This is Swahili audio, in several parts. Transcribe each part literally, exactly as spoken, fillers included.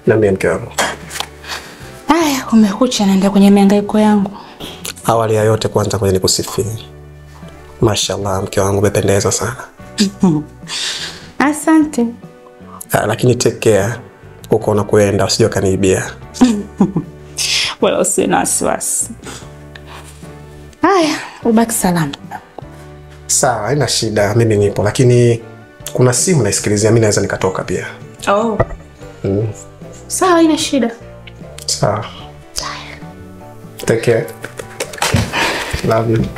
Na mimi mke wangu. Haya, umekucha naenda kwenye mihangaiko yangu. Awali ya yote kwanza kwenye nikusifie. Mashallah mke wangu umependeza sana. Asante. Ha, lakini take care. Uko unakwenda usije kaniibia. Wala usiwe na wasiwasi. Haya, ubaki salama. Sawa, haina shida. Mimi nipo lakini kuna simu naisikilizia, mimi naweza nikatoka pia. Oh. Mm. Sawa, haina shida. Sawa. Take care. Love you.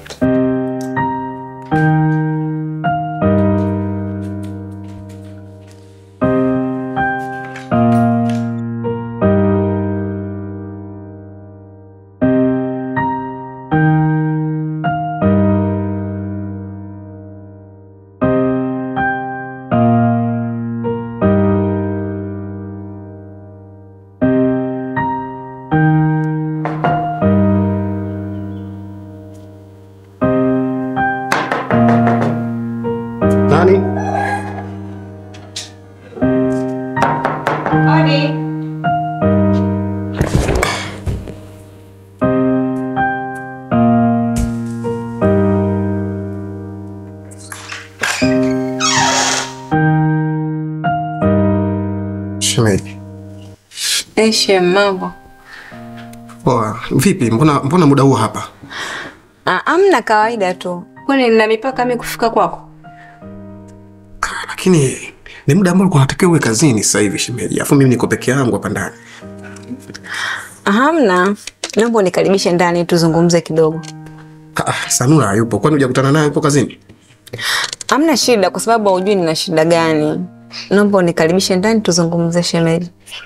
Nani? Odi. Shemeji. Eh, shem, mambo. Poa. Vipi? Mbona mbona muda huu hapa? Ah, amna, kawaida tu. Kwani nina mipaka mimi kufika kwako? Lakini ni muda ambao unatakiwa uwe kazini sasa hivi shemeji. Afu mimi niko peke yangu hapa ndani. Hamna. Naomba unikaribishe ndani tuzungumze kidogo. Ah, Sanura hayupo. Kwani hujakutana naye yupo kazini? Hamna shida kwa sababu hujui nina shida gani. Naomba unikaribishe ndani tuzungumze shemeji.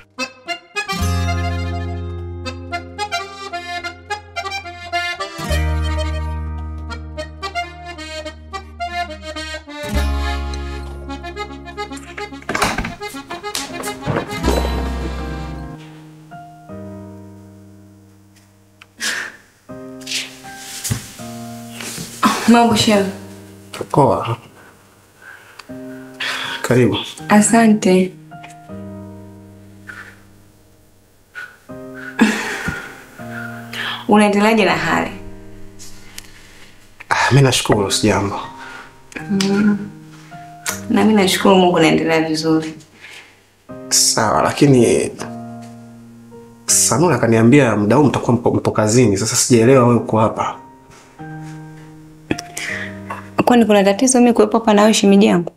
Mambo shem. Poa. Karibu. Asante. Unaendeleaje na hali? Ah, mimi nashukuru sijambo. Mm. Na mimi nashukuru Mungu naendelea vizuri. Sawa, lakini Sanura kaniambia muda huu mtakuwa mpo, mpo kazini. Sasa sijaelewa wewe uko hapa. Kwani kuna tatizo mimi kuwepo hapa na wewe shemeji yangu?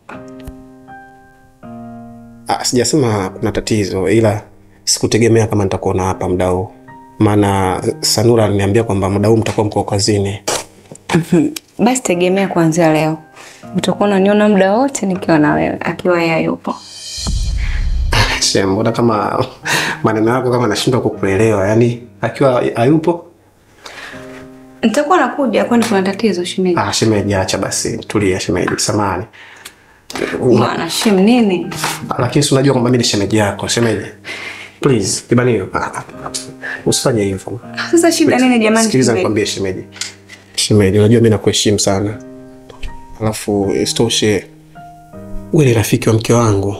Ah, sijasema kuna tatizo ila sikutegemea kama nitakuona hapa muda huu. Maana Sanura aliniambia kwamba muda huu mtakuwa mko kazini. Basi tegemea kuanzia leo. Utakuwa unaniona muda wote nikiwa na wewe akiwa yeye yupo. Shem, mbona kama maneno yako kama nashindwa kukuelewa? Yaani akiwa hayupo? Nitakuwa nakuja, kwani kuna tatizo shemeji? Ah, shemeji acha basi. Tulia shemeji, samahani. Bwana shem nini? Lakini si unajua kwamba mimi ni shemeji yako, shemeji. Please, kibanio. Usifanye hivyo. Sasa shida nini jamani? Sikiliza nikwambie shemeji. Shemeji, unajua mimi nakuheshimu sana. Alafu istoshe wewe ni rafiki wa mke wangu.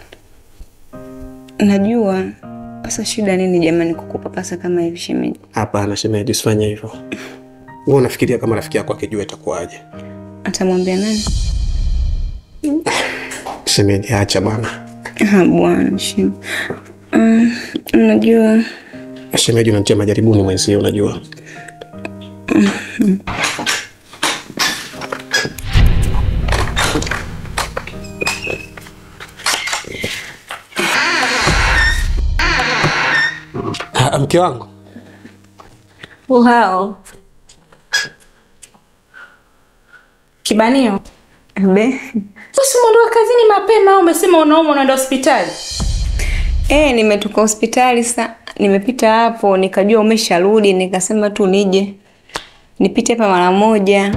Najua. Sasa shida nini jamani kukupa pesa kama hivi shemeji? Hapana shemeji, usifanye hivyo. Wewe unafikiria kama rafiki yako akijua itakuwaje? Atamwambia nani? Shemeji acha bwana. Ah bwana shem. Um, unajua shemeji unanitia majaribuni mwenzie unajua. Mm-hmm. Ah, mke wangu. Wow. Kibanio. Be. Sasa umeondoka kazini mapema au umesema unaumwa unaenda hospitali? Eh, nimetoka hospitali sasa. Nimepita hapo nikajua umesharudi nikasema tu nije. Nipite hapa mara moja.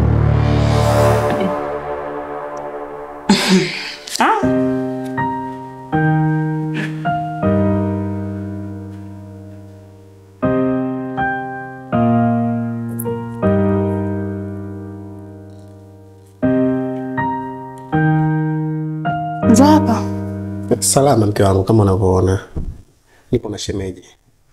Ah. Zapa. Salama mke wangu kama unavyoona. Nipo na shemeji.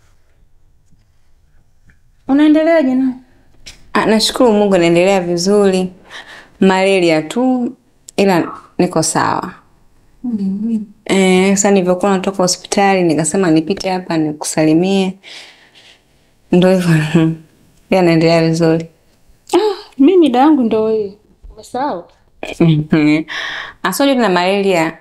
Unaendeleaje na? Ah, nashukuru Mungu naendelea vizuri. Malaria tu ila niko sawa. Mm-hmm. Eh, sasa nilivyokuwa natoka hospitali nikasema nipite hapa nikusalimie. Ndio hivyo. Pia naendelea vizuri. Ah, mimi dadangu ndio wewe. Umesahau? Asante na malaria.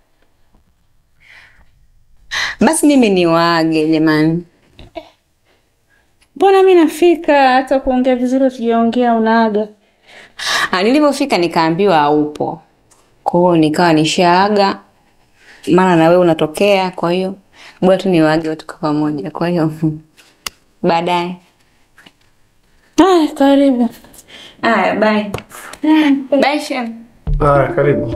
Basi mimi ni waage jamani. Mbona mimi nafika hata kuongea vizuri tujiongea unaaga? Ah, nilipofika nikaambiwa haupo. Kwa hiyo nikawa nishaaga. Maana na wewe unatokea, kwa hiyo bora tu ni waage watu kwa pamoja. Kwa hiyo baadaye. Ah, karibu. Ah, bye. Bye Shem. Ah, karibu.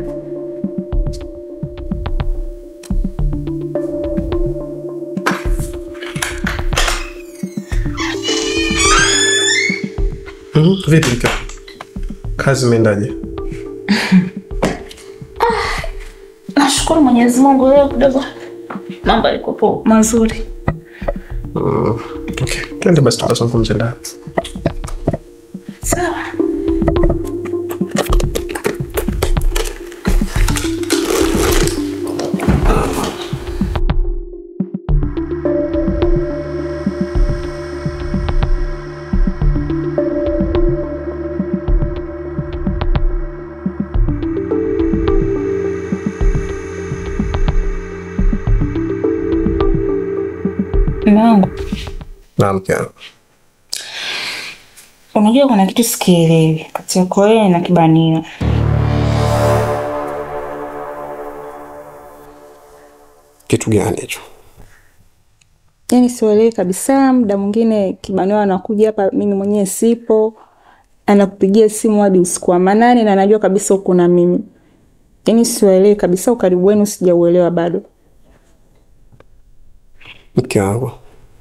Mm, vipi mke? Kazi imeendaje? Ah, nashukuru Mwenyezi Mungu leo kidogo mambo yako mazuri. Mm, okay. Twende basi tukazungumze ndani. Sawa. Mungu. Na mke wangu. Unajua kuna kitu sikielewi kati yako wewe na Kibanio. Kitu gani hicho? Yaani sielewi kabisa, muda mwingine Kibanio anakuja hapa mimi mwenyewe sipo. Anakupigia simu hadi usiku wa manane na anajua kabisa uko na mimi. Yaani sielewi kabisa, ukaribu wenu sijauelewa bado. Mke wangu.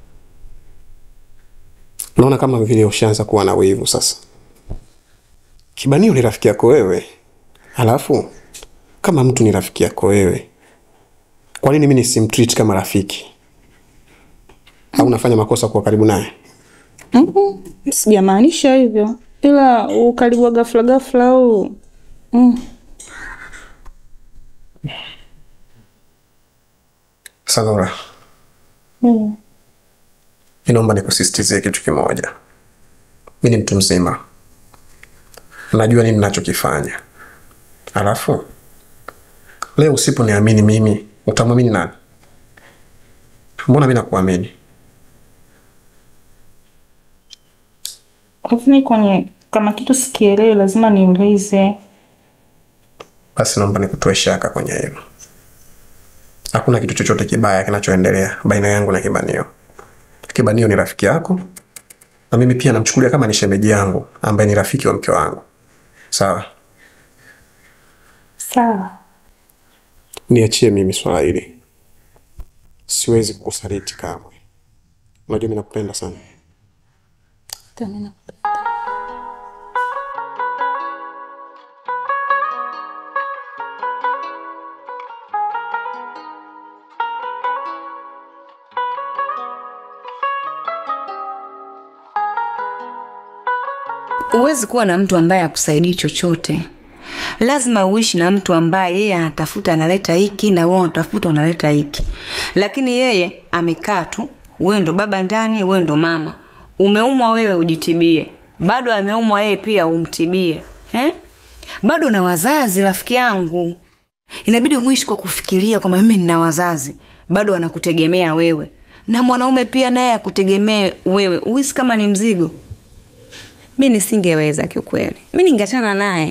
Naona kama vile ushaanza kuwa na wivu sasa. Kibanio ni rafiki yako wewe. Alafu kama mtu ni rafiki yako wewe, kwa nini mimi nisimtreat kama rafiki? Au unafanya makosa kwa karibu naye? Mhm. Sijamaanisha hivyo. Ila ukaribu wa ghafla ghafla au mm. Sanura. Mm. Ninaomba nikusisitizie kitu kimoja. Mimi ni mtu mzima. Najua nini ninachokifanya. Alafu leo usiponiamini mimi, utamwamini nani? Mbona mimi nakuamini? Kufuni kwenye kama kitu sikielewi lazima niulize. Basi naomba nikutoe shaka kwenye hilo. Hakuna kitu chochote kibaya kinachoendelea baina yangu na Kibanio. Kibanio ni rafiki yako na mimi pia namchukulia kama ni shemeji yangu ambaye ni rafiki wa mke wangu. Sawa? Sawa. Niachie mimi swala hili. Siwezi kukusaliti kamwe. Unajua mimi nakupenda sana. Tena nakupenda. Uwezi kuwa na mtu ambaye akusaidii chochote. Lazima uishi na mtu ambaye yeye anatafuta analeta hiki na wewe unatafuta unaleta hiki. Lakini yeye amekaa tu, wewe ndo baba ndani, wewe ndo mama. Umeumwa wewe ujitibie. Bado ameumwa yeye pia umtibie. Eh? Bado na wazazi rafiki yangu. Inabidi uishi kwa kufikiria kwamba mimi nina wazazi. Bado wanakutegemea wewe. Na mwanaume pia naye akutegemee wewe. Uishi kama ni mzigo. Mimi nisingeweza kiukweli. Mimi ningeachana naye.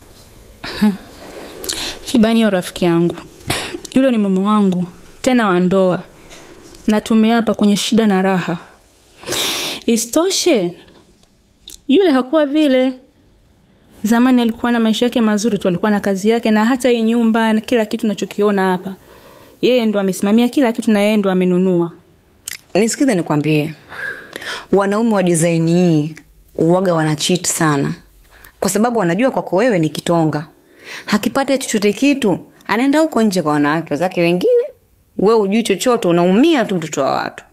Kibanio rafiki yangu. Yule ni mume wangu, tena wa ndoa. Na tumeapa kwenye shida na raha. Isitoshe, yule hakuwa vile. Zamani alikuwa na maisha yake mazuri tu, alikuwa na kazi yake na hata hii nyumba na kila kitu tunachokiona hapa. Yeye ndo amesimamia kila kitu na yeye ndo amenunua. Nisikize nikwambie. Wanaume wa design hii uwaga wanacheat sana. Kwa sababu wanajua kwako wewe ni kitonga. Hakipata chochote kitu, anaenda huko nje kwa wanawake zake wengine Wewe hujui chochote, unaumia tu mtoto wa watu.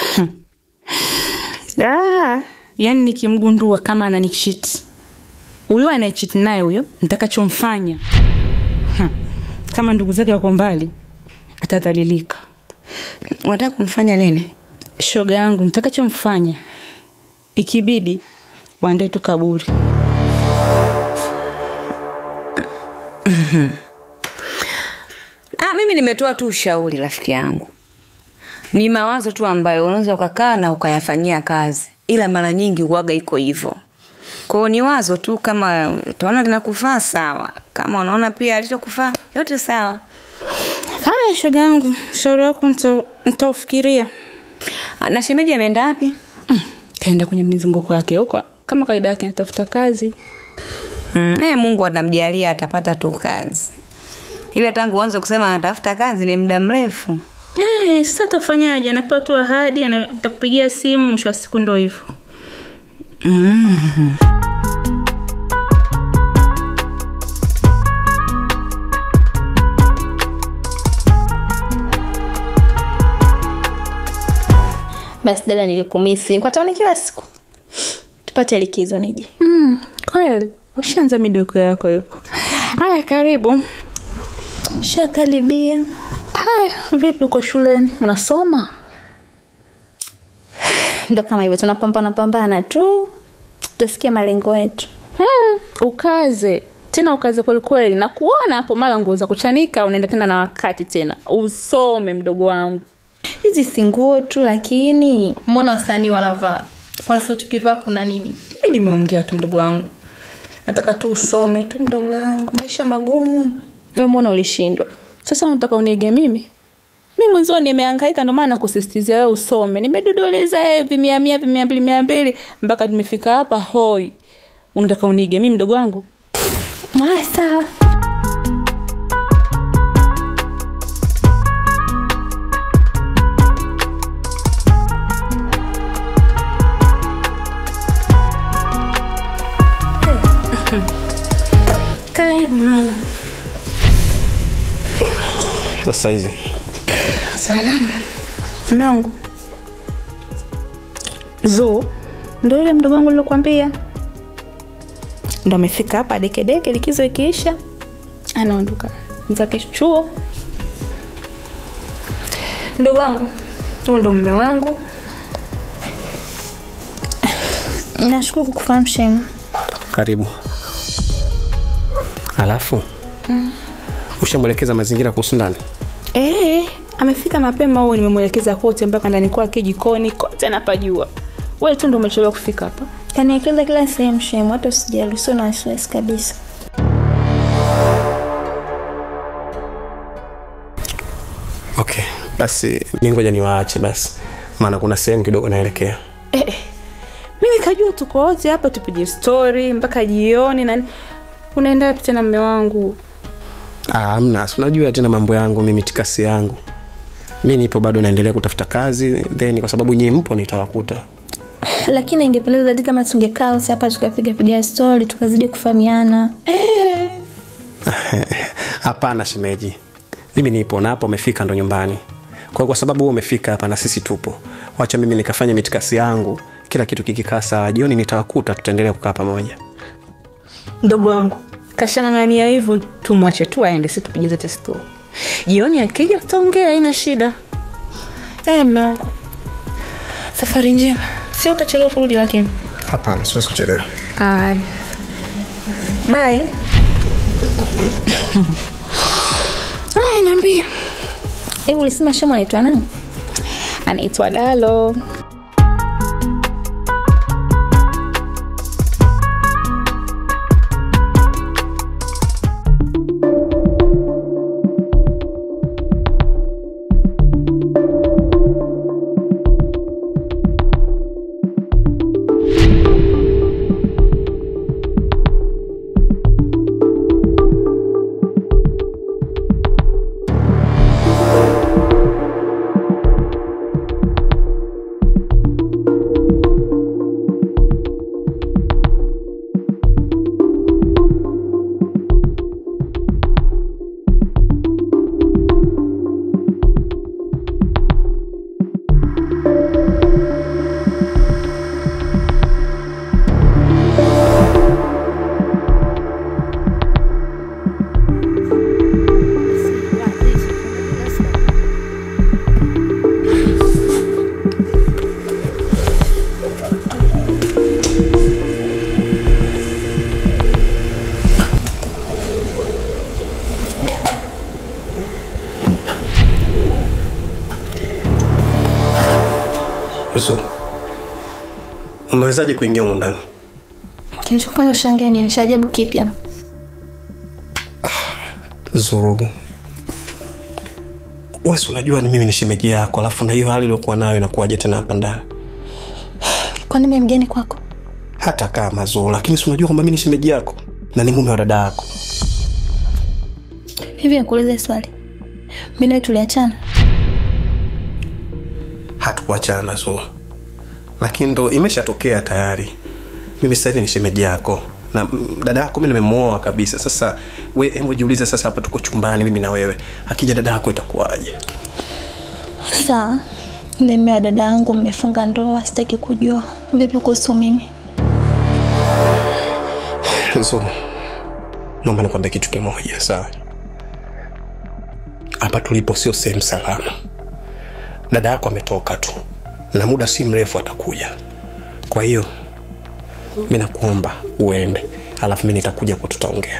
Ah, yani nikimgundua kama ananicheat. Huyo anayecheat naye huyo, nitakachomfanya. Kama ndugu zake wako mbali, atadhalilika. Unataka kumfanya nini? Shoga yangu, nitakachomfanya ikibidi waandae tu kaburi. Ah, mimi nimetoa tu ushauri rafiki yangu. Ni mawazo tu ambayo unaweza ukakaa na ukayafanyia kazi. Ila mara nyingi huaga iko hivyo. Kwa hiyo ni wazo tu, kama utaona linakufaa sawa. Kama unaona pia alichokufaa yote sawa. Haya shoga yangu, shauri wako nitaufikiria. Na shemeji ameenda wapi? Mm, kaenda kwenye mizunguko yake huko. Kama kaida yake anatafuta kazi. Mm. Eh, Mungu atamjalia atapata tu kazi. Ile tangu uanze kusema anatafuta kazi ni muda mrefu. Eh, sasa tafanyaje? Anapewa tu ahadi, atakupigia simu, mwisho wa siku ndio hivyo. Mhm. Basi dada, nilikumisi. Kwa taoni kila siku. Tupate likizo nije. Mm, kweli. Ushaanza midoko yako yuko. Haya, karibu. Shakaribia. Haya, vipi uko shuleni? Unasoma? Ndio kama hivyo, tunapambana pambana tu. Tusikie malengo yetu. Hmm, ukaze. Tena ukaze kweli kweli. Na kuona hapo mara nguo za kuchanika unaenda tena na wakati tena. Usome mdogo wangu. Hizi si nguo tu, lakini mbona wasanii wanavaa? Kwa sababu tukivaa kuna nini? Mimi nimeongea tu mdogo wangu. Nataka tu usome tu mdogo wangu. Maisha magumu. Wewe mbona ulishindwa? Sasa unataka uniige mimi? Mimi mwanzo nimehangaika, ndio maana nakusisitizia wewe usome. Nimedodoleza hivi mia mia mia mbili mia mbili mpaka tumefika hapa hoi. Unataka uniige mimi mdogo wangu? Masa. Karibu. Sasa hizi. Salama. Mwanangu. Zo, ndio yule mdogo wangu nilikwambia. Ndio amefika hapa deke deke, likizo ikiisha anaondoka. Mzake chuo. Ndugu wangu, huyu ndo mume wangu. Nashukuru kukufahamu shemu. Karibu. Alafu mm. Ushamwelekeza mazingira kuhusu ndani? Eh, amefika mapema huo, nimemwelekeza kote mpaka ndani kwake, jikoni kote anapajua. Wewe tu ndio umechelewa kufika hapa. Yaani kila kila sehemu shemu, hata usijali, sio na wasiwasi kabisa. Okay, basi mimi ngoja niwaache basi. Maana kuna sehemu kidogo naelekea. Eh, mimi kajua tuko wote hapa tupige story mpaka jioni na unaenda wapi tena mume wangu? Ah, hamna, unajua tena mambo yangu mimi, tikasi yangu. Mimi nipo bado naendelea kutafuta kazi, then kwa sababu nyinyi mpo nitawakuta. Lakini ingependeza zaidi kama tungekaa hapa tukapiga piga story tukazidi kufahamiana. Eh. Hapana shemeji. Mimi nipo na hapo umefika ndo nyumbani. Kwa kwa sababu wewe umefika hapa na sisi tupo. Wacha mimi nikafanya mitikasi yangu, kila kitu kikikaa sawa, jioni nitawakuta, tutaendelea kukaa pamoja. Ndugu wangu, kashana ngania hivyo, tumwache tu aende, sisi tupige testo. Jioni akija tutaongea, haina shida. Ema. Safari njema. Sio utachelewa kurudi lakini. Hapana, siwezi kuchelewa. Ai. Bye. Ai, niambie. Hebu ulisema shemu anaitwa nani? Anaitwa Dalo. Zuhu, umewezaje kuingia huko ndani? Kilichofanya ushangae ni nishajabu kipi hapa? Zuhu, wewe unajua ni mimi ni shemeji yako, alafu na hiyo hali iliyokuwa nayo inakuwaje tena hapa ndani? Kwa nini mimi mgeni kwako? Hata kama Zuhu, lakini si unajua kwamba mimi ni shemeji yako na ni mume wa dada yako. Hivi nakuuliza swali. Mimi na tuliachana? Hatukuachana Zuhu. Lakini ndo imeshatokea tayari. Mimi sasa hivi ni shemeji yako na dada yako mimi nimemuoa kabisa. Sasa wewe hebu jiulize, sasa hapa tuko chumbani mimi na wewe. Akija dada yako itakuwaje? Sawa. Mimi na dada yangu mmefunga ndoa, sitaki kujua. Vipi kuhusu mimi? Zuhu, naomba nikwambie kitu kimoja, sawa? Hapa tulipo sio sehemu salama. Dada yako ametoka tu na muda si mrefu atakuja. Kwa hiyo mimi nakuomba uende, alafu mimi nitakuja kwa tutaongea.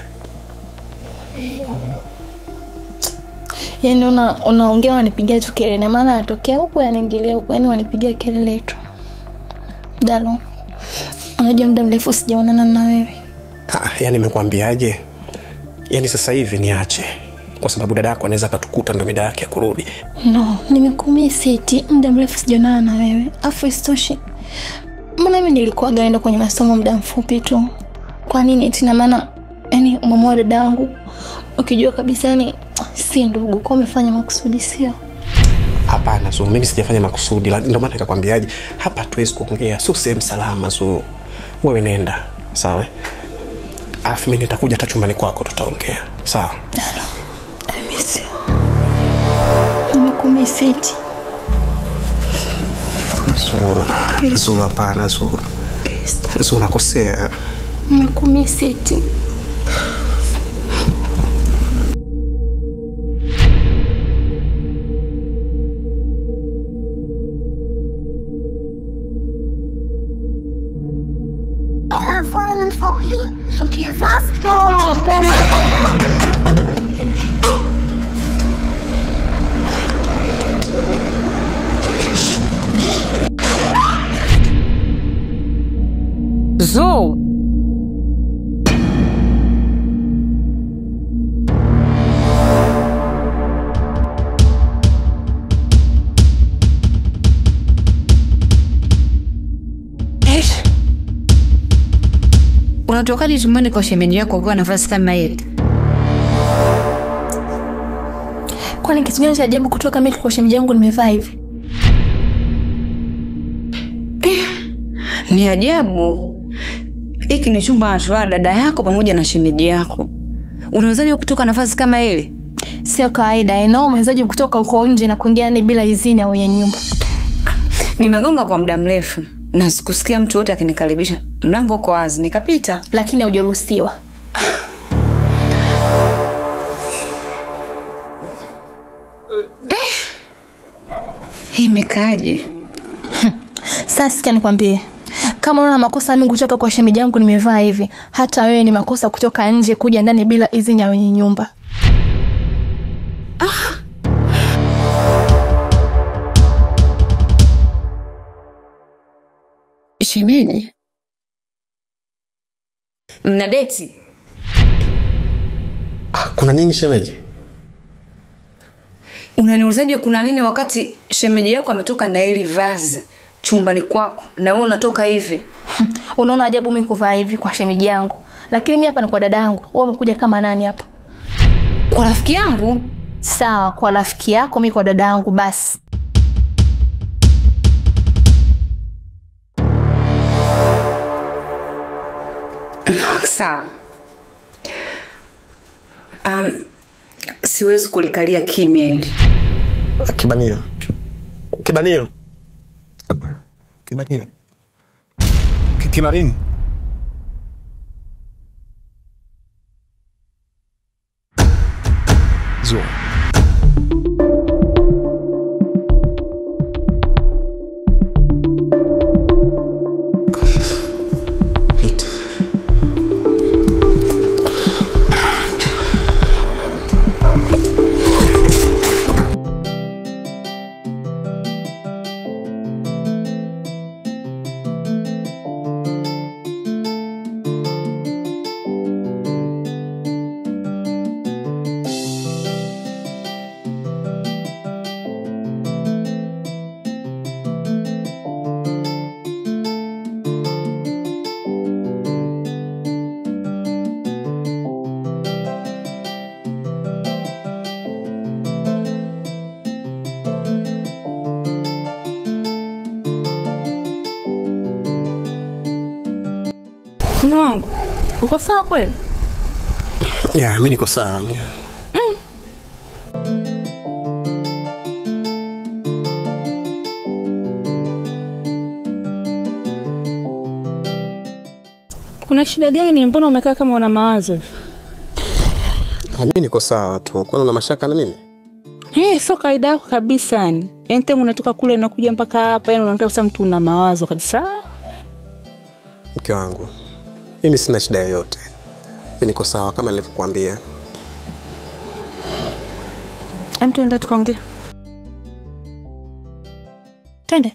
Yaani una unaongea wanipigia tu kelele, maana anatokea huko yanaingilia huko, yaani wanipigia kelele tu. Dalo. Unajua muda mrefu sijaonana na wewe. Ah, yani nimekwambiaje? Yaani sasa hivi niache. Kwa sababu dada yako anaweza katukuta ndo mida yake ya kurudi. No, nimekumisi eti muda mrefu sijaonana na wewe. Afu isitoshe. Mbona mimi nilikuwa gaenda kwenye masomo muda mfupi tu? Kwa nini eti na maana yani umemoa dada yangu ukijua kabisa ni si ndugu, kwa umefanya makusudi sio? Hapana, so mimi sijafanya makusudi, ndio maana nikakwambiaje hapa tuwezi kuongea, sio sehemu salama. So wewe nenda, sawa? Afu mimi nitakuja hata chumbani kwako tutaongea, sawa? I miss you. Nimekumisi eti. So, so hapana, so so nakosea. Nimekumisi eti. I'm falling for you. So give us Zuhu. Unatoka chumbani kwa shemeji yako kwa nafasi kama hiyo? Kwani kitu gani cha ajabu kutoka mimi kwa shemeji yangu nimevaa hivi? Ni ajabu. Hiki ni chumba cha dada yako pamoja na shemeji yako. Unawezaje kutoka nafasi kama ile? Sio kawaida. Eno, umewezaje kutoka uko nje na kuingia ni bila idhini au ya nyumba? Nimegonga kwa muda mrefu na sikusikia mtu wote akinikaribisha. Mlango uko wazi, nikapita, lakini haujaruhusiwa. Hii imekaje? Sasa sikia nikwambie. Kama unaona makosa mimi kutoka kwa shemeji yangu nimevaa hivi, hata wewe ni makosa kutoka nje kuja ndani bila idhini ya wenye nyumba. Ah. Shemeji. Mna date? Ah, kuna nini shemeji? Unaniulizaje kuna nini wakati shemeji yako ametoka na ile vazi chumbani kwako na wewe unatoka hivi? Unaona ajabu mimi kuvaa hivi kwa shemeji yangu. Lakini mimi hapa ni kwa dada yangu. Wewe umekuja kama nani hapa? Kwa rafiki yangu? Sawa, kwa rafiki yako, mimi kwa dada yangu basi. Sawa. Um, siwezi kulikalia kimya. Kibanio. Kibanio. Kibanio. Kibanio. Zuhu. Mume wangu, uko sawa kweli? Ya, mimi niko sawa. Mm. Kuna shida gani? Mbona umekaa kama una mawazo? Mimi niko sawa tu. Kuna una mashaka na mimi? Eh, sio kaida yako kabisa yani. Yaani tangu unatoka kule na kuja mpaka hapa, yani unaonekana kama mtu una mawazo kabisa. Mke wangu, mimi sina shida yoyote. Mimi niko sawa kama nilivyokuambia. Mtu enda tukaongea. Twende.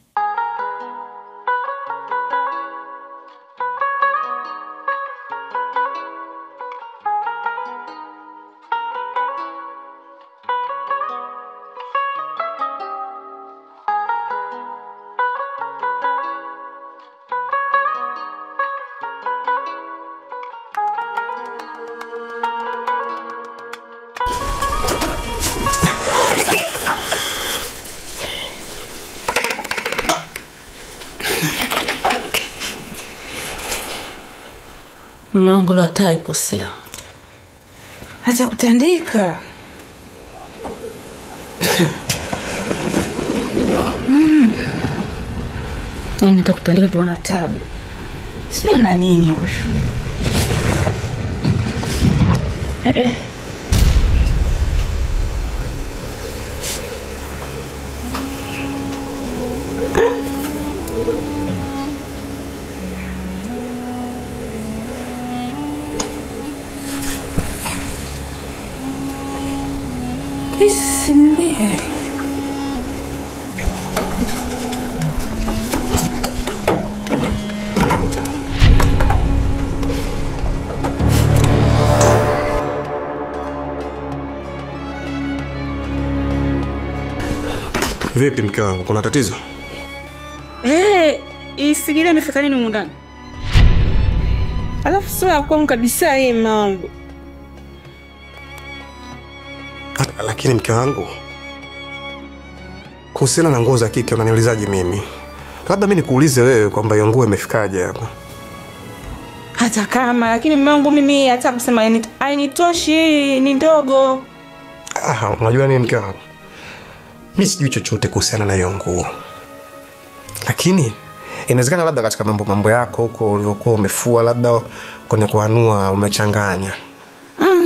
Mungu la taipo sio. Acha kutandika. Mm. Nini nitakutandika tuona tabu. Sio na nini huyo. Eh eh. Isn't Vipi mke wangu, kuna tatizo? Eh, isigile imefika nini mundani? Alafu sio kwa kabisa hii mambo. Lakini mke wangu, kuhusiana na nguo za kike unaniulizaje mimi? Labda mimi nikuulize wewe kwamba hiyo nguo imefikaje hapa. Hata kama, lakini mume wangu mimi hata kusema hainitoshi, ni ndogo. Ah, unajua nini mke wangu? Mimi sijui chochote kuhusiana na hiyo nguo. Lakini inawezekana labda katika mambo mambo yako huko ulivyokuwa umefua, labda kwenye kuanua umechanganya. Mm.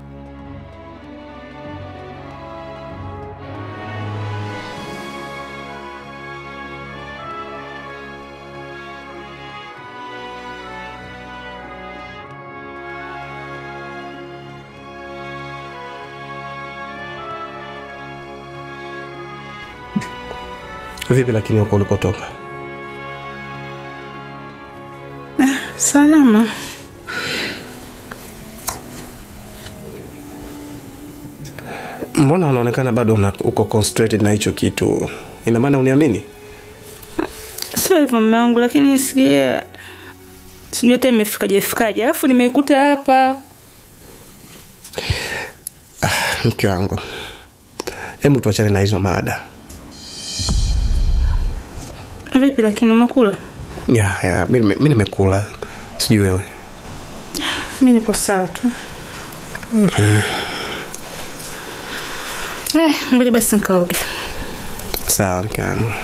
Vipi lakini huko ulikotoka? Salama. Mbona unaonekana bado una uko concentrated na hicho kitu? Ina maana uniamini? Sio hivyo mume wangu, lakini sikia. Sijui hata imefikaje fikaje. Alafu nimeikuta hapa. Ah, mke wangu. Hebu tuachane na hizo mada. Vipi lakini umekula? Ya, ya, mimi mimi nimekula. Sijui wewe. Mimi nipo sawa tu. Mm. Eh, mbona basi nikaoge. Sawa kana.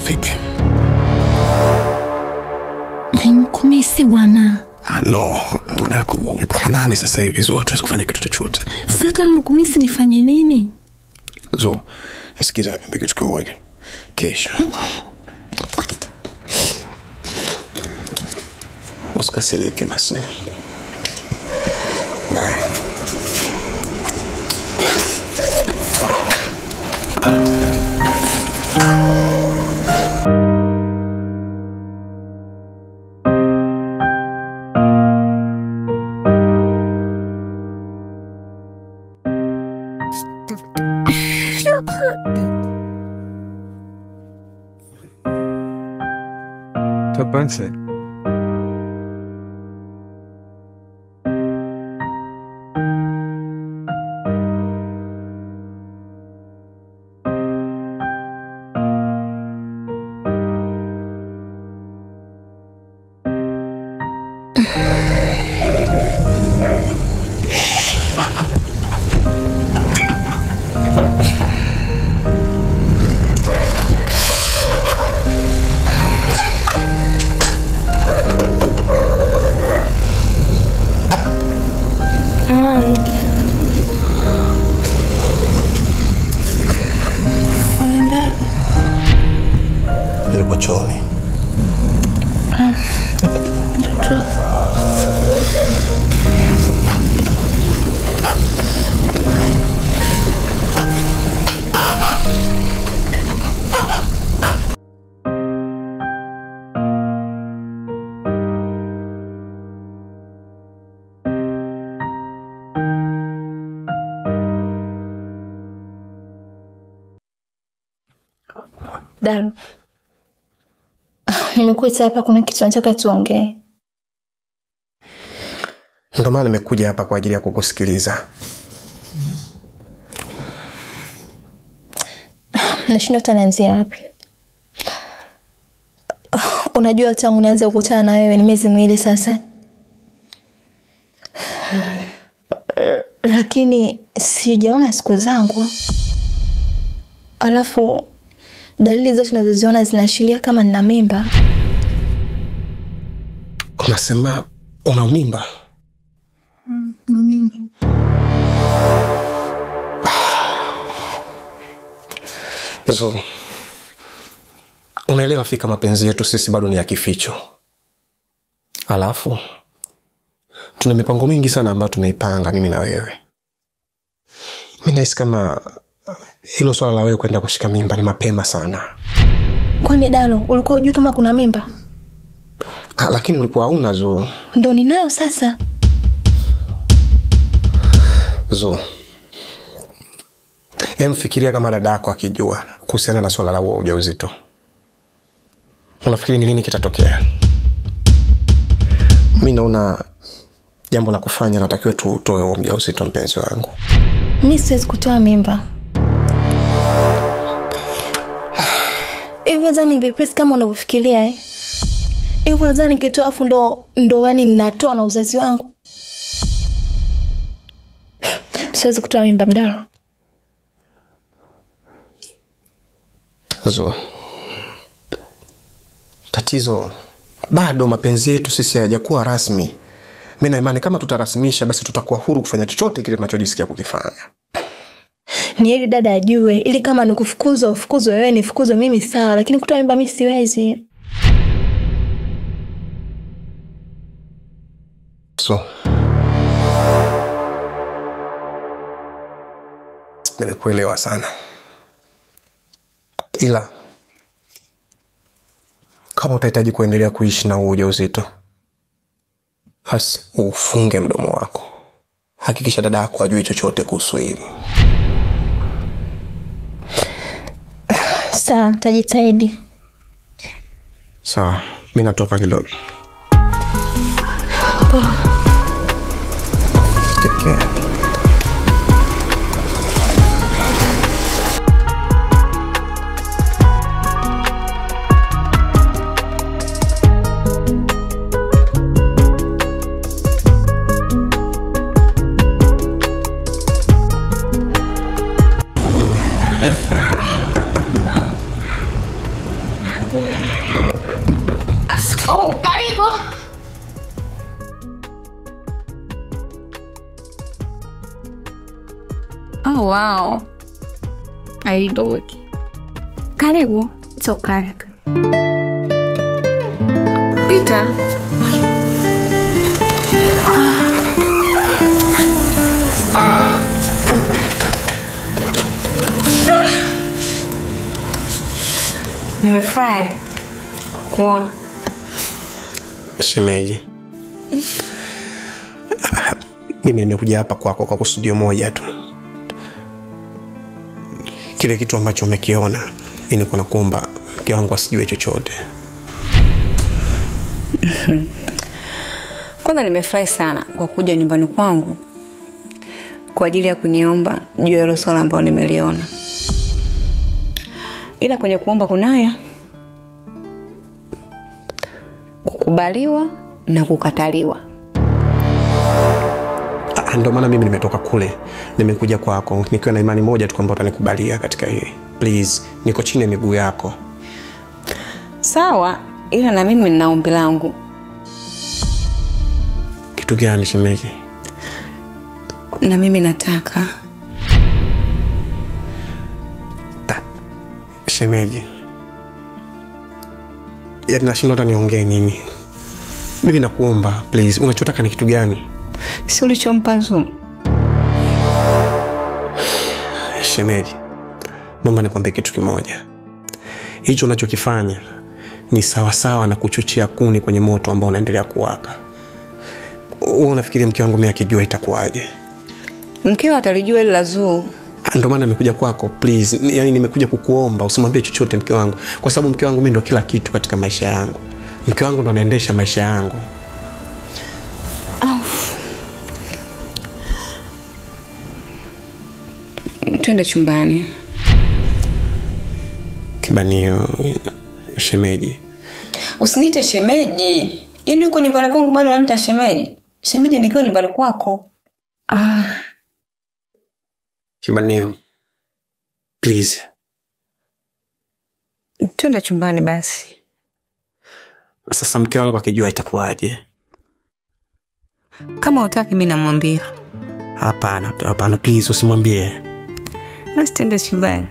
vipi? Nimekumisi bwana. Ah, no, unakumbuka nani sasa hivi zote kufanya kitu chochote. Sasa nimekumisi nifanye nini? Zo, sikiza niambie kitu kimoja. Kesho. Usikasirike basi. Bye. Tapanse. Nilikuwa chooni. Daru. Nimekuita hapa kuna kitu nataka tuongee. Ndio maana nimekuja hapa kwa ajili ya kukusikiliza. Nashinda tanaanzia wapi? Unajua tangu nianze kukutana na wewe ni miezi miwili sasa. Lakini sijaona siku zangu. Alafu dalili zote tunazoziona zinaashiria kama nina mimba. Unasema una mimba? Mm, mimba. So, unaelewa fika mapenzi yetu sisi bado ni ya kificho. Alafu tuna mipango mingi sana ambayo tumeipanga mimi na wewe. Mimi nahisi kama hilo swala la wewe kwenda kushika mimba ni mapema sana. Kwani Dalo, ulikuwa unajua kama kuna mimba? Ah, lakini ulikuwa hauna Zo. Ndio ninayo sasa. Zo. Hem, fikiria kama dada yako akijua kuhusiana na swala la ujauzito. Unafikiri ni nini kitatokea? Mimi naona jambo la kufanya natakiwa tu utoe huo ujauzito mpenzi wangu. Mimi siwezi kutoa mimba. Hivyo zani vipress kama unavyofikiria eh? Hivyo zani nikitoa afu ndo ndo yani ninatoa na uzazi wangu. Siwezi kutoa mimba Mdaro. Zo. Tatizo bado mapenzi yetu sisi hayajakuwa rasmi. Mimi na imani kama tutarasmisha basi tutakuwa huru kufanya chochote kile tunachojisikia kukifanya. Ni hili dada ajue, ili kama nikufukuzwa ufukuzwe wewe nifukuzwe mimi sawa, lakini kutoa mimba mimi siwezi. So. Nimekuelewa sana. Ila kama utahitaji kuendelea kuishi na ujauzito, basi ufunge mdomo wako. Hakikisha dada yako ajue chochote kuhusu hili. Sawa, nitajitahidi. Sawa, mimi natoka kidogo. Take care. Oh wow. I do it. Karibu. It's okay. Pita. Nimefurahi kuona. Shemeji. Mimi nimekuja hapa kwako kwa kusudio moja tu. Kile kitu ambacho umekiona, mimi niko nakuomba mke wangu asijue chochote. Kwanza nimefurahi sana kwa kuja nyumbani kwangu kwa ajili ya kuniomba juu ya swala ambalo nimeliona. Ila kwenye kuomba kunaya kukubaliwa na kukataliwa. Ah, ndio maana mimi nimetoka kule, nimekuja kwako nikiwa na imani moja tu kwamba utanikubalia katika hili. Please, niko chini ya miguu yako. Sawa, ila na mimi nina ombi langu. Kitu gani shemeji? Na mimi nataka. Ta, shemeji. Yaani nashindwa hata niongee nini. Mimi nakuomba, please, unachotaka ni kitu gani? Si ulichompa Zuu. Shemeji, naomba nikwambie kitu kimoja. Hicho unachokifanya ni sawa sawa na kuchochea kuni kwenye moto ambao unaendelea kuwaka. Wewe unafikiri mke wangu mimi akijua itakuwaje? Mkeo atalijua ile la Zuu. Ndio maana nimekuja kwako, please. Yaani nimekuja kukuomba usimwambie chochote mke wangu, kwa sababu mke wangu mimi ndio kila kitu katika maisha yangu. Mke wangu ndo anaendesha maisha yangu. Oh. Twende chumbani. Kibanio shemeji. Usiniite shemeji. Yaani uko nyumbani kwangu bado unaniita shemeji. Shemeji nikiwa nyumbani kwako. Ah. Kibanio. Please. Twende chumbani basi. Sasa mke wangu akijua itakuwaje? Kama utaki mimi namwambia. Hapana, hapana, please usimwambie. Basi twende chumbani.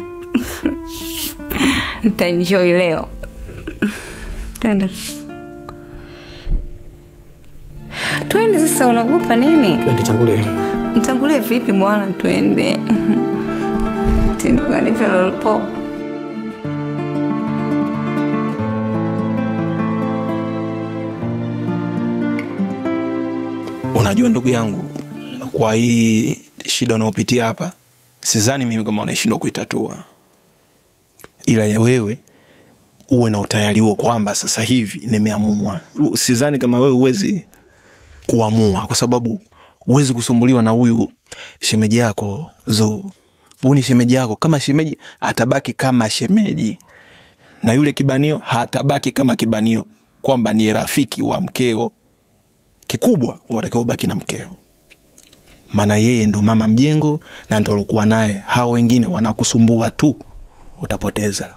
Nitaenjoy leo. Twende. Twende sasa, unaogopa nini? Twende tangulie. Nitangulie vipi bwana, twende. Twende kwa nifelo. Unajua ndugu yangu, kwa hii shida unayopitia hapa, sidhani mimi kama unashindwa kuitatua. Ila ya wewe uwe na utayari huo kwamba sasa hivi nimeamua. Sidhani kama wewe uwezi kuamua, kwa sababu uwezi kusumbuliwa na huyu shemeji yako Zuu. Huyu ni shemeji yako, kama shemeji atabaki kama shemeji, na yule Kibanio hatabaki kama Kibanio, kwamba ni rafiki wa mkeo. Kikubwa unatakiwa ubaki na mkeo, maana yeye ndo mama mjengo na ndo alikuwa naye. Hao wengine wanakusumbua tu, utapoteza.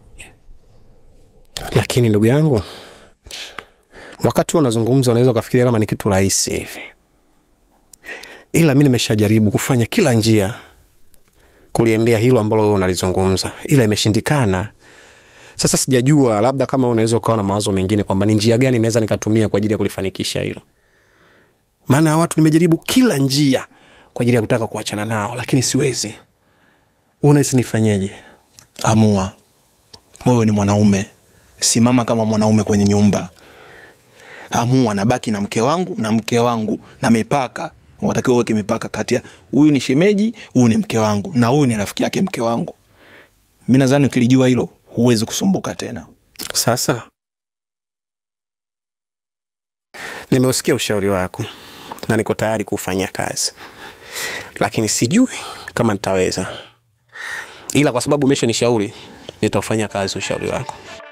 Lakini ndugu yangu, wakati unazungumza unaweza kufikiria kama ni kitu rahisi hivi, ila mimi nimeshajaribu kufanya kila njia kuliendea hilo ambalo wewe unalizungumza, ila imeshindikana. Sasa sijajua, labda kama unaweza ukawa na mawazo mengine kwamba ni njia gani naweza nikatumia kwa ajili ya kulifanikisha hilo. Maana watu nimejaribu kila njia kwa ajili ya kutaka kuachana nao, lakini siwezi. Unahisi nifanyeje? Amua. Wewe ni mwanaume, simama kama mwanaume kwenye nyumba. Amua, nabaki na mke wangu na mke wangu, na mipaka. Unatakiwa uweke mipaka kati ya huyu ni shemeji, huyu ni mke wangu, na huyu ni rafiki yake mke wangu. Mimi nadhani ukilijua hilo huwezi kusumbuka tena. Sasa nimeusikia ushauri wako na niko tayari kufanya kazi, lakini sijui kama nitaweza. Ila kwa sababu umeshanishauri, nitafanya kazi ushauri wako.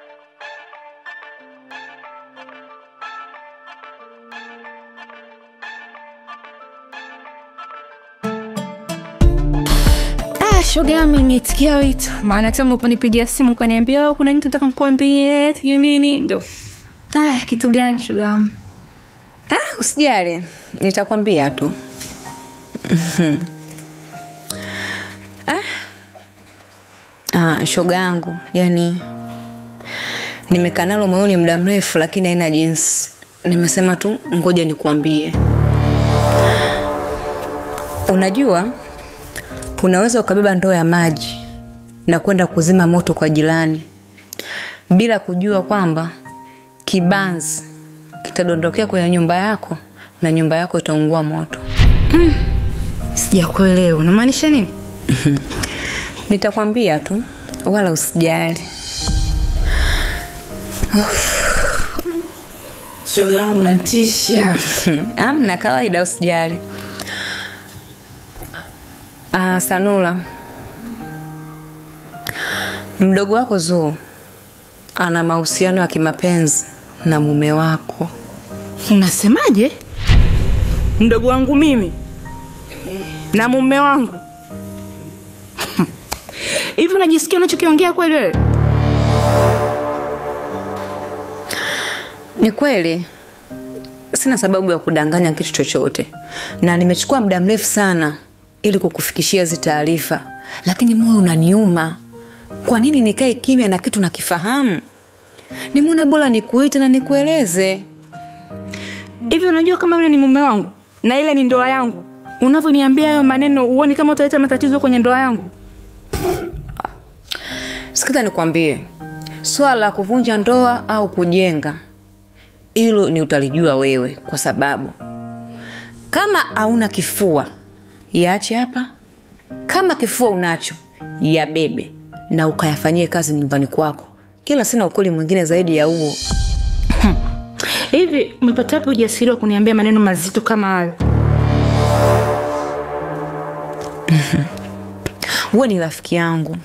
Shoga ameniitikia wito. Maana kama uponipigia simu ukaniambia kuna kitu nataka nikwambie, hiyo nini? Ndio. Ah, kitu gani shoga? Ah, usijali. Nitakwambia tu. Ah, shoga yangu, yani nimekaa nalo moyoni muda mrefu lakini haina jinsi. Nimesema tu ngoja nikuambie. Unajua unaweza ukabeba ndoo ya maji na kwenda kuzima moto kwa jirani bila kujua kwamba kibanzi kitadondokea kwenye nyumba yako na nyumba yako itaungua moto. Mm. Sijakuelewa. Unamaanisha nini? Nitakwambia tu wala usijali. Shoga yangu natisha. Amna, kawaida, usijali. Ah, Sanula. Mdogo wako Zuu ana mahusiano ya kimapenzi na mume wako. Unasemaje? Mdogo wangu mimi na mume wangu? Hivi unajisikia unachokiongea kweli wewe? Ni kweli. Sina sababu ya kudanganya kitu chochote. Na nimechukua muda mrefu sana ili kukufikishia hizo taarifa. Lakini moyo unaniuma. Kwa nini nikae kimya na kitu nakifahamu? Nimeona bora nikuite na nikueleze. Hivi unajua kama yule ni mume wangu na ile ni ndoa yangu? Unavyoniambia hayo maneno uone kama utaleta matatizo kwenye ndoa yangu? Sikiza nikwambie. Swala la kuvunja ndoa au kujenga, hilo ni utalijua wewe, kwa sababu kama hauna kifua, iache hapa. Kama kifua unacho, ya bebe na ukayafanyie kazi nyumbani kwako. Kila sina ukweli mwingine zaidi ya huo. Hivi umepata wapi ujasiri wa kuniambia maneno mazito kama hayo? Wewe ni rafiki yangu.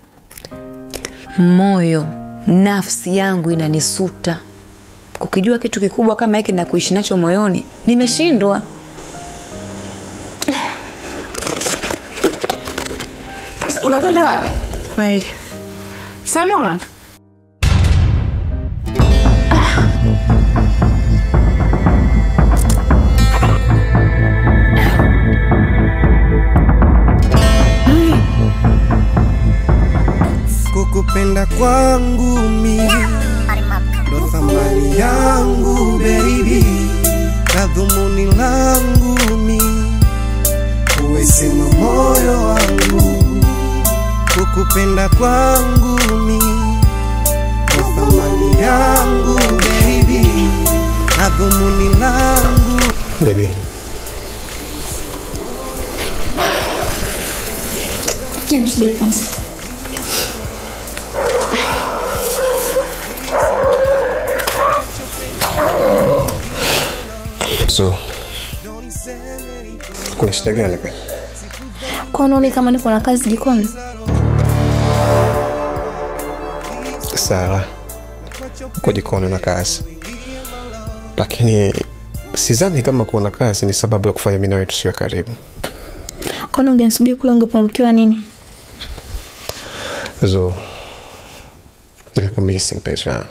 Moyo, nafsi yangu inanisuta kukijua kitu kikubwa kama hiki na kuishi nacho moyoni. Nimeshindwa. Unakwenda wapi? Wewe. Sanula. Kukupenda kwangu mimi ndo thamani yangu baby, na dhumuni langu mimi uwesema moyo wangu. Kukupenda kwangu mimi ndo thamani yangu baby, na dhumuni langu. Baby, James Williams. so kuna shida gani? Kwa nini kama niko na kazi jikoni? Sawa, uko jikoni na kazi, lakini sidhani kama kuna kazi ni sababu ya kufanya mimi na wewe tusiwe karibu. Kwa nini ungenisubiri kule ungepungukiwa nini? So nimekumisi mpenzi wangu.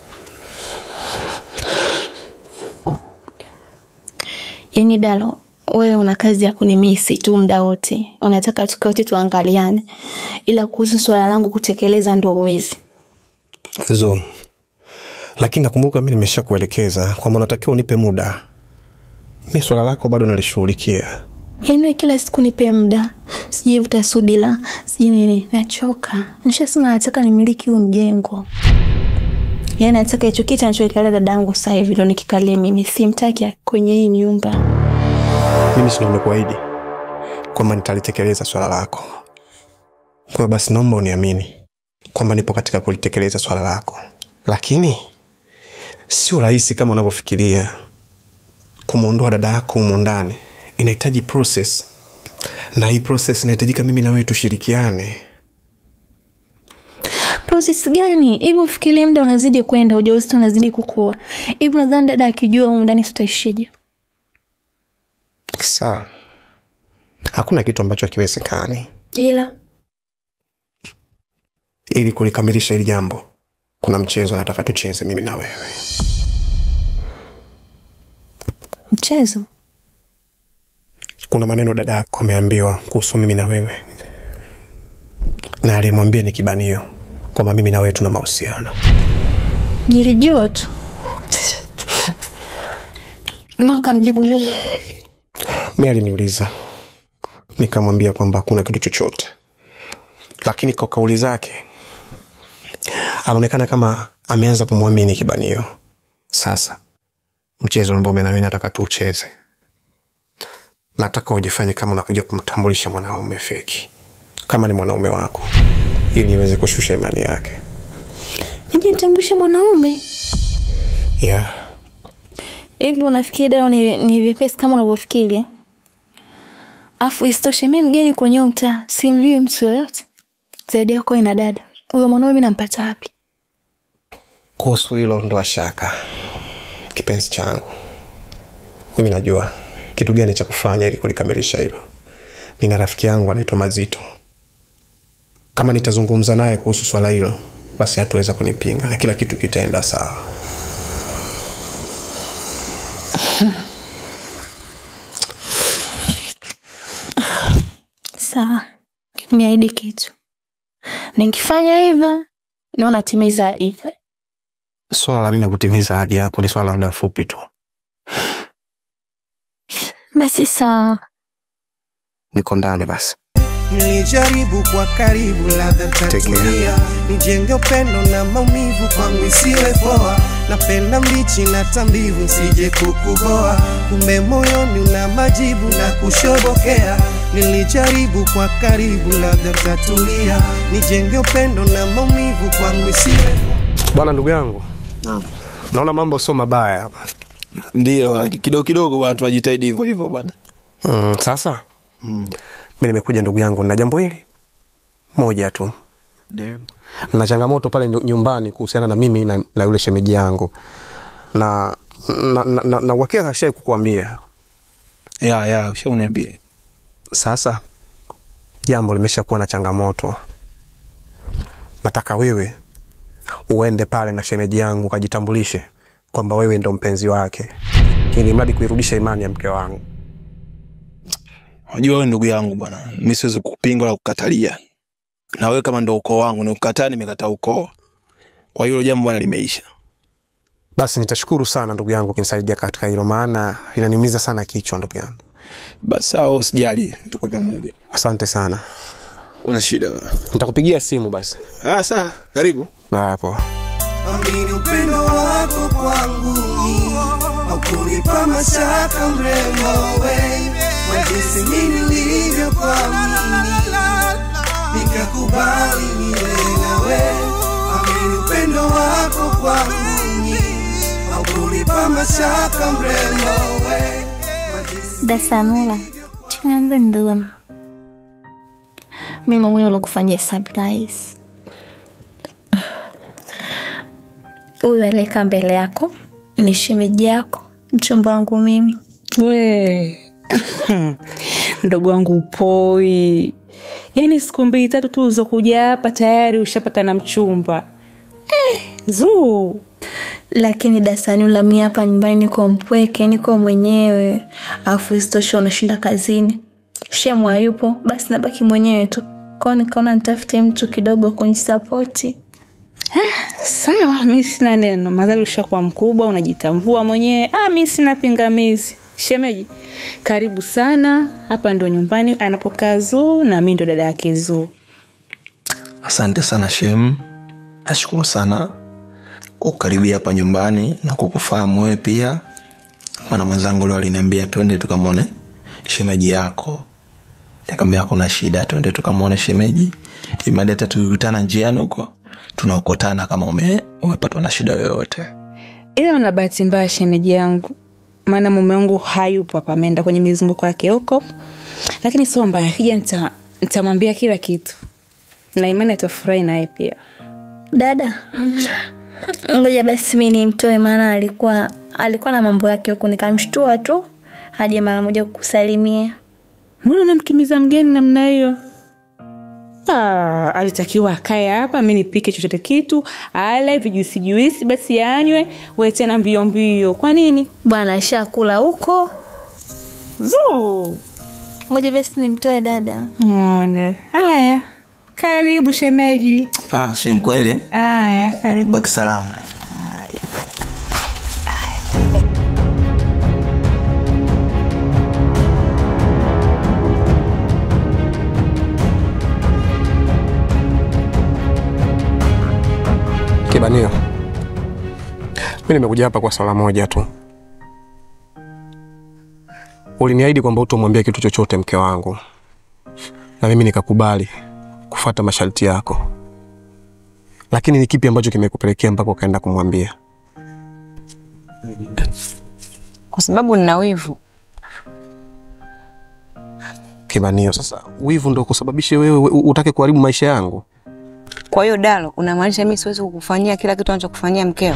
Yaani Dalo, wewe una kazi ya kunimisi tu muda wote. Unataka tukae wote tuangaliane. Ila kuhusu swala langu kutekeleza ndio uwezi. So lakini nakumbuka mimi nimeshakuelekeza kwamba unatakiwa unipe muda. Mimi swala lako bado nalishughulikia. Yaani kila siku nipe muda. Sije utasubira, sije nini, nachoka. Nishasema nataka nimiliki huu mjengo. Yaani nataka hicho kitu anachoikalia dadangu sasa hivi ndio nikikalie mimi, simtaki kwenye hii nyumba. Mimi sio nimekuahidi kwamba nitalitekeleza swala lako. Kwa basi naomba uniamini kwamba nipo katika kulitekeleza swala lako. Lakini sio rahisi kama unavyofikiria. Kumuondoa dada yako humo ndani inahitaji process. Na hii process inahitajika mimi na wewe tushirikiane. Process gani? Hebu fikiria muda unazidi kwenda, ujauzito unazidi kukua. Hebu nadhani dada akijua huko ndani tutaishije? Sawa. Hakuna kitu ambacho hakiwezekani. Ila ili kulikamilisha hili jambo, kuna mchezo nataka tucheze mimi na wewe. Mchezo? Kuna maneno dada yako ameambiwa kuhusu mimi na wewe. Na alimwambia ni kibanio kwamba mimi na wewe tuna mahusiano. Nilijua tu. Mwaka mjibu yule. Mimi aliniuliza. Nikamwambia kwamba hakuna kitu chochote. Lakini kwa kauli zake anaonekana kama ameanza kumwamini kibanio. Sasa mchezo ambao mimi na wewe nataka tuucheze. Nataka ujifanye kama unakuja kumtambulisha mwanaume feki. Kama ni mwanaume wako. Ili niweze kushusha imani yake. Nije nitambulishe mwanaume? Yeah. Hivi unafikiri dada ni ni vipesi kama unavyofikiri? Afu istoshe mimi mgeni kwenye mtaa, simjui mtu yoyote. Zaidi yako ina dada. Huyo mwanaume mimi nampata wapi? Kuhusu hilo ndo shaka. Kipenzi changu. Mimi najua kitu gani cha kufanya ili kulikamilisha hilo. Nina rafiki yangu anaitwa Mazito. Kama nitazungumza naye kuhusu swala hilo, basi hatuweza kunipinga na kila kitu kitaenda sawa. Sawa. Nimeahidi kitu. Nikifanya hivyo, naona timiza hivyo. Swala la mimi kutimiza ahadi yako ni swala la muda mfupi tu. Basi sawa. Niko ndani basi. Nilijaribu kwa karibu ladha tatulia, nijenge upendo na maumivu kwangu isiwe poa. Napenda mbichi na tambivu sije kukuboa, kumbe moyoni una majibu na kushobokea. Nilijaribu kwa karibu ladha tatulia, nijenge upendo na maumivu kwangu isiwe. Bwana ndugu yangu. Naam. Naona mambo sio mabaya hapa. Ndio, kidogo kidogo bwana tunajitahidi hivyo hivyo bwana. Mm, sasa? Mm. Mimi nimekuja ndugu yangu na jambo hili moja tu. Ndio. Na changamoto pale nyumbani kuhusiana na mimi na, na yule shemeji yangu. Na na na, na, na wakia kasha kukuambia. Ya ya, ushauniambia. Sasa jambo limeshakuwa na changamoto. Nataka wewe uende pale na shemeji yangu kajitambulishe kwamba wewe ndo mpenzi wake. Ili mradi kuirudisha imani ya mke wangu. Unajua wewe ndugu yangu bwana, mimi siwezi kukupinga wala kukatalia. Na wewe kama ndo ukoo wangu, nikukataa nimekataa ukoo. Kwa hiyo jambo bwana limeisha. Basi nitashukuru sana ndugu yangu ukinisaidia katika hilo, maana inaniumiza sana kichwa ndugu yangu. Basi sawa usijali, tuko pamoja. Asante sana. Una shida? Nitakupigia simu basi. Ah sawa, karibu. Na hapo. Amini upendo wako kwangu ni haukunipa mashaka mrembo wewe. Wajisi mimi nilivyo kwa mimi nikakubali niwe nawe. Amini upendo wako kwangu ni haukunipa mashaka mrembo wewe. Dasanula, tunaanza ndoa. Mimi mwenyewe nakufanyia surprise. Huyu aleka mbele yako ni shemeji yako, mchumba wangu mimi. We ndogo wangu upoi. Yaani siku mbili tatu tu ulizokuja hapa tayari ushapata na mchumba. Eh, zuu. Lakini Dasanula, mimi hapa nyumbani niko mpweke, niko mwenyewe. Alafu istosho unashinda kazini. Shemu hayupo, basi nabaki mwenyewe tu. Kwa nikaona nitafute mtu kidogo kunisupport. Ah, sawa, mimi sina neno. Madhali ushakuwa mkubwa, unajitambua mwenyewe. Ah, mimi sina pingamizi. Shemeji, karibu sana. Hapa ndo nyumbani anapokaa Zuu na mimi ndo dada yake Zuu. Asante sana Shem. Nashukuru sana kukaribia hapa nyumbani na kukufahamu wewe pia. Mwana mwenzangu leo aliniambia twende tukamwone shemeji yako. Nikamwambia kuna shida, twende tukamwone shemeji. Imeleta tukutana njiani huko. Tunaokotana kama ume umepatwa na shida yoyote. Ila una bahati mbaya shemeji yangu. Maana mume wangu hayupo hapa, ameenda kwenye mizunguko yake huko. Lakini sio mbaya, akija nita nitamwambia kila kitu. Na imani atafurahi naye pia. Dada. Ngoja basi mimi nimtoe, maana alikuwa alikuwa na mambo yake huko, nikamshtua tu hadi mara moja kukusalimia. Mbona unamkimiza mgeni namna hiyo? Ah, alitakiwa akae hapa, mimi nipike chochote kitu, ale vijuisi juisi basi yanywe, wewe tena mbio mbio. Kwa nini? Bwana ashakula huko. Zuu. Ngoja basi nimtoe dada. Muone. Haya. Karibu shemeji. Ah, si mkweli? Aya, karibu. Kwa salamu. Kibanio, mimi nimekuja hapa kwa swala moja tu. Uliniahidi kwamba utomwambia kitu chochote mke wangu, na mimi nikakubali kufuata masharti yako. Lakini ni kipi ambacho kimekupelekea mpaka ukaenda kumwambia? Kwa sababu nina wivu. Kibanio, sasa wivu ndio kusababisha wewe utake kuharibu maisha yangu? Kwa hiyo Dalo, unamaanisha mimi siwezi kukufanyia kila kitu anachokufanyia mkeo?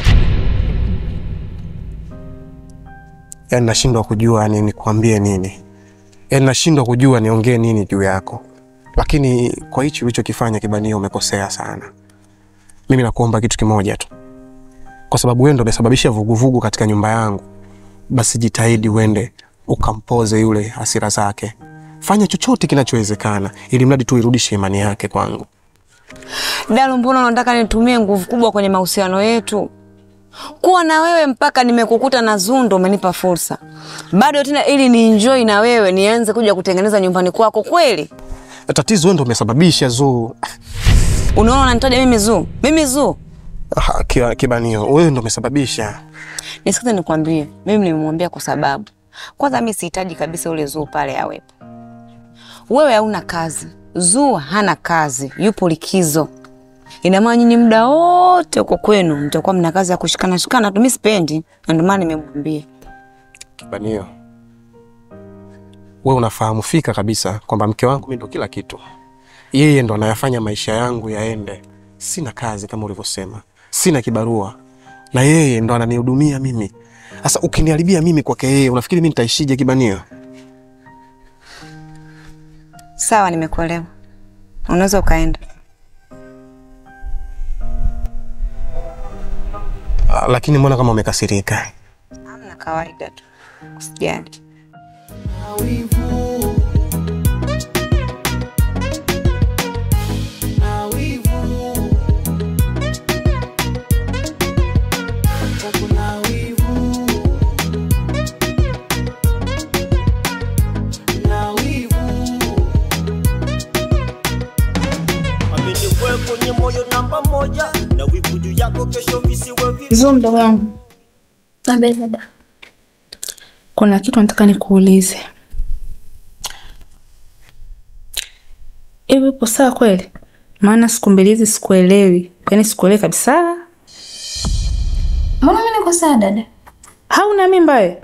Yaani nashindwa kujua ni nikwambie nini. Yaani nashindwa kujua niongee nini juu yako. Lakini kwa hicho ulichokifanya Kibanio umekosea sana. Mimi nakuomba kitu kimoja tu. Kwa sababu wewe ndio umesababisha vuguvugu katika nyumba yangu. Basi jitahidi uende ukampoze yule hasira zake. Fanya chochote kinachowezekana ili mradi tu irudishe imani yake kwangu. Dalo, mbona unataka nitumie nguvu kubwa kwenye mahusiano yetu? Kuwa na wewe mpaka nimekukuta na Zundo umenipa fursa. Bado tena ili ni enjoy na wewe nianze kuja kutengeneza nyumbani kwako kweli? Tatizo wewe ndio umesababisha Zuu. Unaona unanitaja mimi Zuu? Mimi Zuu? Ah, Kibanio, wewe ndio umesababisha. Nisikize nikwambie, mimi nimemwambia kwa sababu kwanza mimi sihitaji kabisa ule Zuu pale awepo. Wewe hauna kazi, Zuu hana kazi, yupo likizo. Ina maana nyinyi muda wote uko kwenu mtakuwa mna kazi ya kushikana shikana tu, mimi sipendi, ndio maana nimemwambia. Kibanio, wewe unafahamu fika kabisa kwamba mke wangu mimi ndo kila kitu. Yeye ndo anayafanya maisha yangu yaende. Sina kazi kama ulivyosema. Sina kibarua. Na yeye ndo ananihudumia mimi. Sasa ukiniharibia mimi kwake yeye, unafikiri mimi nitaishije Kibanio? Sawa, nimekuelewa. Unaweza ukaenda. Uh, lakini mbona kama umekasirika? Hamna, kawaida tu. Usijali. Zuo mdogo wangu. Nabe dada. Kuna kitu nataka nikuulize. Hivi upo sawa kweli? Maana siku mbili hizi sikuelewi. Yaani sikuelewi kabisa. Mbona mimi niko sawa dada? Hauna mimba wewe?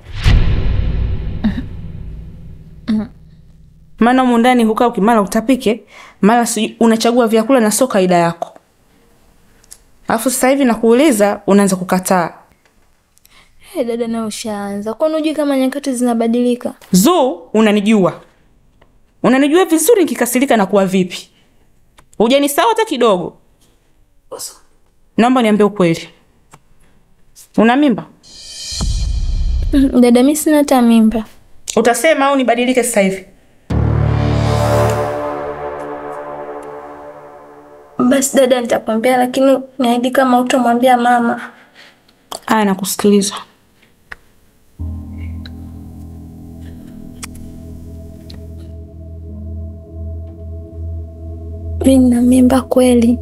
Mhm. Maana mundani hukaa ukimala utapike, mara unachagua vyakula na sio kaida yako. Alafu sasa hivi nakuuliza unaanza kukataa. Hey dada, na ushaanza. Kwa nini unajui kama nyakati zinabadilika? Zuu, unanijua. Unanijua vizuri nikikasirika na kuwa vipi. Hujani sawa hata kidogo. Naomba niambie ukweli. Una mimba? Dada, mimi sina hata mimba. Utasema au nibadilike sasa hivi? Basi dada, nitakwambia, lakini niahidi kama utamwambia mama. Aya, nakusikiliza. Mimi nina mimba kweli.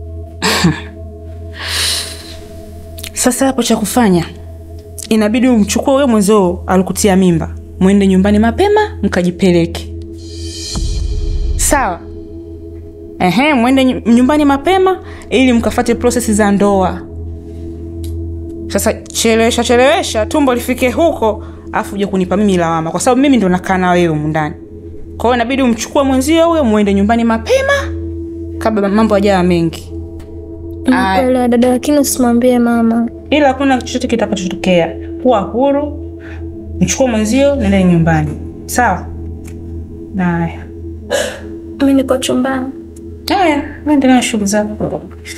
Sasa hapo cha kufanya inabidi umchukue wewe mwenzao alikutia mimba, muende nyumbani mapema mkajipeleke. Sawa? Ehe, muende nyumbani mapema ili mkafuate process za ndoa. Sasa chelewesha chelewesha tumbo lifike huko afu uje kunipa mimi lawama kwa sababu mimi ndo nakaa na wewe mundani. Kwa hiyo inabidi umchukue mwenzio huyo muende nyumbani mapema kabla mambo hajawa mengi. Nakuelewa dada, lakini usimwambie mama. Ila hakuna chochote kitakachotokea. Kuwa huru. Mchukue mwenzio nenda nyumbani. Sawa? Haya. Mimi niko chumbani. Haya, endelea na shughuli zako.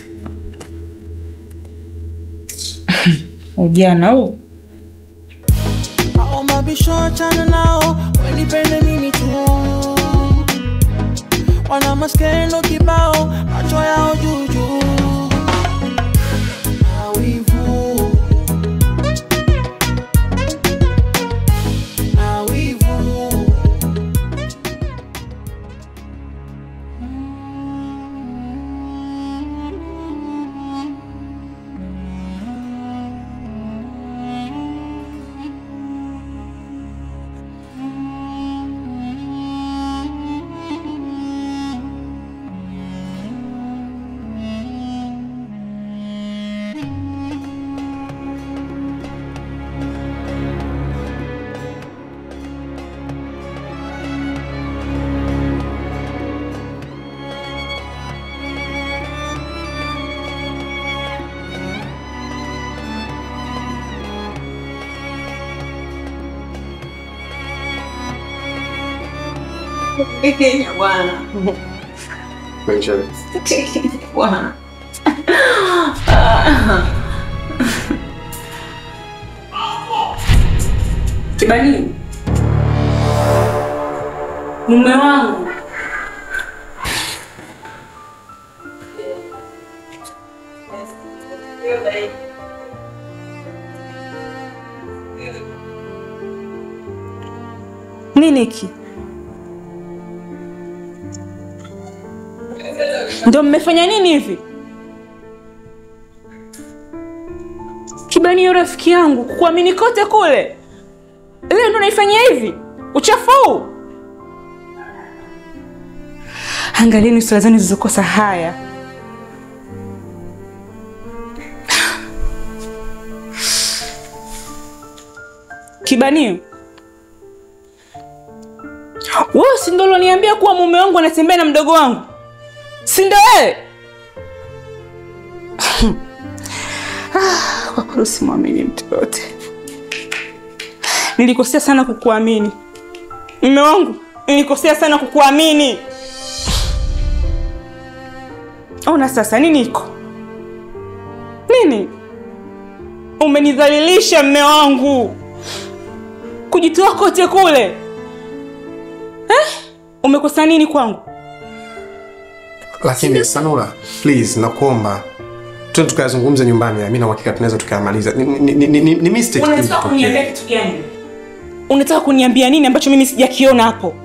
Ujana huu. Hao mabisho achana nao, wanipende mimi tu. Wana maskendo kibao, macho yao juu juu. Awivu, awivu. Kenya bwana. Benjamin. Bwana. Kibani. Mume wangu. Nini hiki? Ndio mmefanya nini hivi? Kibani, rafiki yangu, kukuamini kote kule. Leo ndo naifanyia hivi? Uchafu huu? Angalieni sura zenu zilizokosa haya. Kibani, wewe si ndio uloniambia kuwa mume wangu anatembea na mdogo wangu? Si ndio wewe? Ah, kwa kweli simwamini mtu yote. Nilikosea sana kukuamini. Mume wangu, nilikosea sana kukuamini. Ona sasa nini iko? Nini? Umenidhalilisha mume wangu. Kujitoa kote kule. Eh? Umekosa nini kwangu? Lakini Sanura, please nakuomba. Twende tukazungumze nyumbani. Mimi na uhakika tunaweza tukamaliza. Ni ni ni, ni, ni mistake. Unataka kuniambia kitu gani? Unataka kuniambia nini ambacho mimi sijakiona hapo?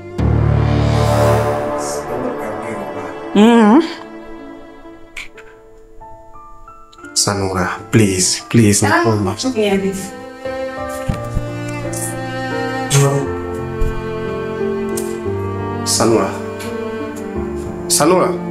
Mm. Sanura, please, please nakuomba. Sanura. Sanura.